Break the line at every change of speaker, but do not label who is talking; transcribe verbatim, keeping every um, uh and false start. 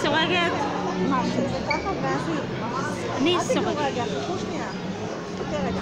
סורגת?
מה, שזה ככה ואז היא...
אני
אל תיגעו
סורגת.
רגע, חכו שנייה. חכה רגע.